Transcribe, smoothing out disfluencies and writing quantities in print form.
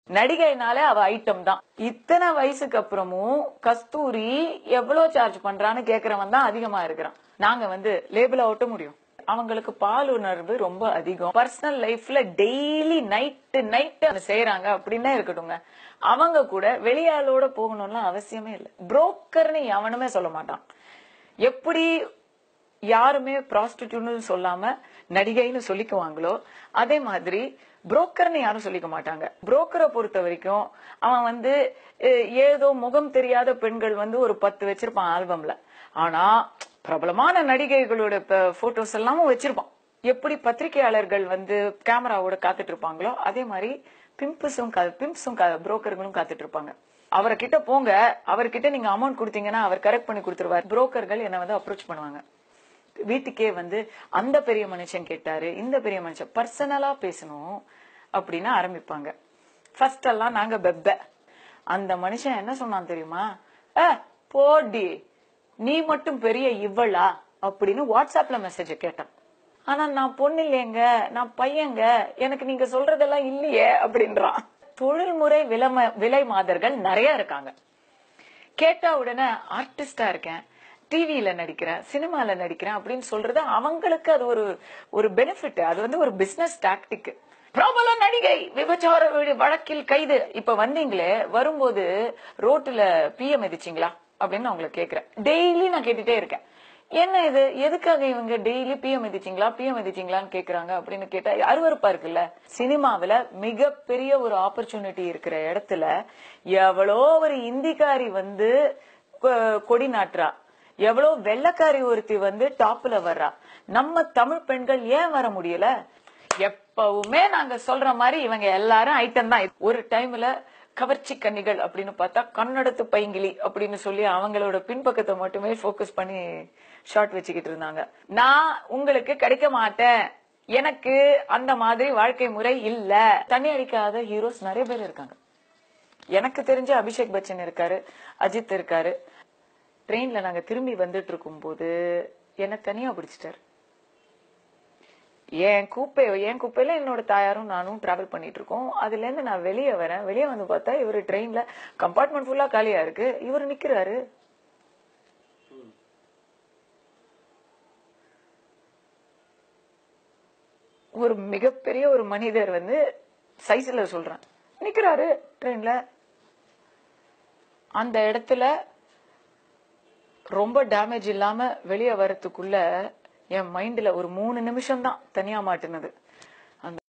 நடிகைனாலே அவ ஐட்டம் தான். இத்தனை வயசுக்கு அப்புறமும் கஸ்தூரி எவ்வளவு சார்ஜ் பண்றான்னு கேக்குறவன் தான் அதிகமா இருக்கிறான். நாங்க லேபிள ஒட்ட முடியும். அவங்களுக்கு பால் உணர்வு ரொம்ப அதிகம். பர்சனல் லைஃப்ல டெய்லி நைட் செய்யறாங்க அப்படின்னே இருக்கட்டுங்க. அவங்க கூட வெளியாளோட போகணும்னு அவசியமே இல்லை. புரோக்கர்னு எவனுமே சொல்ல மாட்டான். எப்படி யாருமே ப்ராஸ்டிடியூட்னு சொல்லாம நடிகைன்னு சொல்லிக்குவாங்களோ அதே மாதிரி புரோக்கர்னு யாரும் சொல்லிக்க மாட்டாங்க. புரோக்கரை பொறுத்த வரைக்கும் அவன் ஏதோ முகம் தெரியாத பெண்கள் ஒரு 10 வச்சிருப்பான் ஆல்பம்ல. ஆனா பிரபலமான நடிகைகளோட போட்டோஸ் எல்லாமும் வச்சிருப்பான். எப்படி பத்திரிகையாளர்கள் கேமராவோட காத்துட்டு இருப்பாங்களோ அதே மாதிரி பிம்ப்ஸும் புரோக்கர்களும் காத்துட்டு இருப்பாங்க. அவர்கிட்ட போங்க, அவர்கிட்ட நீங்க அமௌண்ட் கொடுத்தீங்கன்னா அவர் கரெக்ட் பண்ணி கொடுத்துருவார். புரோக்கர்கள் என்ன அப்ரோச் பண்ணுவாங்க. வீட்டுக்கே அந்த பெரிய மனுஷன் கேட்டாரு, இந்த பெரிய மனுஷன் பர்சனலா பேசணும் அப்படின்னு ஆரம்பிப்பாங்க. ஃபர்ஸ்ட் எல்லாம் நாங்க பெப்ப. அந்த மனுஷன் என்ன சொன்னான் தெரியுமா? போடி நீ மட்டும் பெரிய இவ்வளா அப்படின்னு வாட்ஸ்அப்ல மெசேஜ் கேட்டான். ஆனா நான் பொண்ணு இல்லையங்க, நான் பையங்க, எனக்கு நீங்க சொல்றதெல்லாம் இல்லையே அப்படின்றான். தொழில்முறை விலை மாதர்கள் நிறைய இருக்காங்க. கேட்டா உடனே ஆர்டிஸ்டா இருக்கேன், டிவியில நடிக்கிறேன், சினிமால நடிக்கிறேன் அப்படின்னு சொல்றது அவங்களுக்கு அது ஒரு பெனிஃபிட். அது ஒரு பிசினஸ் டாக்டிக். பிரபல நடிகை விபச்சார வழக்கில் கைது. இப்ப வந்தீங்களே, வரும்போது ரோட்டுல பிஎம் மிதிச்சிங்களா அப்படின்னு அவங்களை கேக்குறேன். டெய்லி நான் கேட்டுட்டே இருக்கேன், என்ன இது, எதுக்காக இவங்க டெய்லி பிஎம் மிதிச்சிங்களான்னு கேக்குறாங்க அப்படின்னு கேட்டா அருவருப்பா இருக்குல்ல. சினிமாவில மிகப்பெரிய ஒரு ஆப்பர்ச்சுனிட்டி இருக்கிற இடத்துல எவ்வளோ ஒரு இந்திக்காரி கொடி நாட்டுறா, எவ்வளவு வெள்ளக்காரி ஒருத்தி டாப்ல வர்றா. நம்ம தமிழ் பெண்கள் ஏன் வர முடியல? எப்பவுமே நாங்க சொல்ற மாதிரி இவங்க எல்லாரும் ஐட்டம் தான். ஒரு டைம்ல கவர்ச்சி கன்னிகள் அப்படின்னு பார்த்தா கன்னடத்து பைங்கிலி அப்படின்னு சொல்லி அவங்களோட பின்பக்கத்தை மட்டுமே போக்கஸ் பண்ணி ஷார்ட் வச்சுக்கிட்டு இருந்தாங்க. நான் உங்களுக்கு கிடைக்க மாட்டேன், எனக்கு அந்த மாதிரி வாழ்க்கை முறை இல்ல. தண்ணி அடிக்காத ஹீரோஸ் நிறைய பேர் இருக்காங்க. எனக்கு தெரிஞ்ச அபிஷேக் பச்சன் இருக்காரு, அஜித் இருக்காரு. ட்ரெயின்ல நாங்க திரும்பி வந்துட்டு இருக்கும் போது என்ன தனியா பிடிச்சிட்டாரு. என் குப்பையில என்னோட தாயாரும் நானும் டிராவல் பண்ணிட்டு இருக்கோம். அதுல இருந்து நான் வெளியே வரேன். வெளியே பார்த்தா இவரு ட்ரெயின்ல கம்பார்ட்மெண்ட் ஃபுல்லா காலியா இருக்கு, இவரு நிக்கிறாரு. ஒரு மிகப்பெரிய ஒரு மனிதர் சைஸ்ல சொல்றேன் நிக்கிறாரு ட்ரெயின்ல. அந்த இடத்துல ரொம்ப டேமேஜ் இல்லாம வெளியே வரத்துக்குள்ள என் மைண்ட்ல ஒரு 3 நிமிஷம் தான் தனியா மாட்டுனது.